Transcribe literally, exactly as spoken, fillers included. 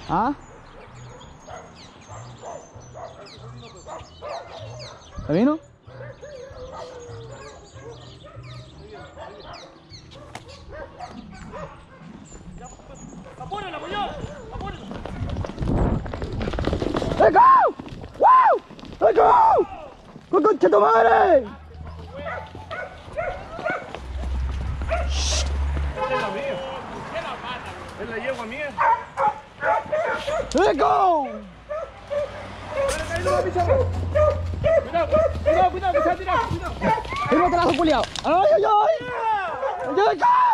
¿Ah? ¿Está vino? ¡Apúrala, Muñoz! ¡Apúrala! ¡Let's go! ¡Wow! ¡Let's go! ¡Con concha tu madre! Esta es la mía. Es la yegua mía. ¡Let's go! Cuidado, cuidado, cuidado, que se ha tirado. Cuidado. ¡El botelazo, culiao! ¡Ay, ay, ay! ¡Ay, ay, ay!